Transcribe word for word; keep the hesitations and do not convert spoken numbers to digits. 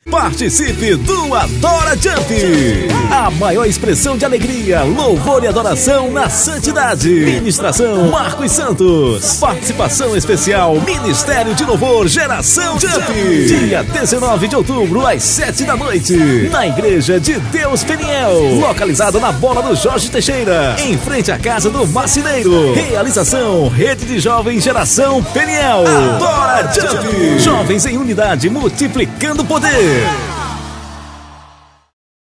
Participe do Adora Jump, a maior expressão de alegria, louvor e adoração na santidade. Ministração Marcos Santos. Participação especial Ministério de Louvor Geração Jump. Dia dezenove de outubro às sete da noite, na Igreja de Deus Peniel, localizada na Bola do Jorge Teixeira, em frente à casa do Marceneiro. Realização Rede de Jovens Geração Peniel. Adora Jump. Jovens em unidade, multiplicando poder.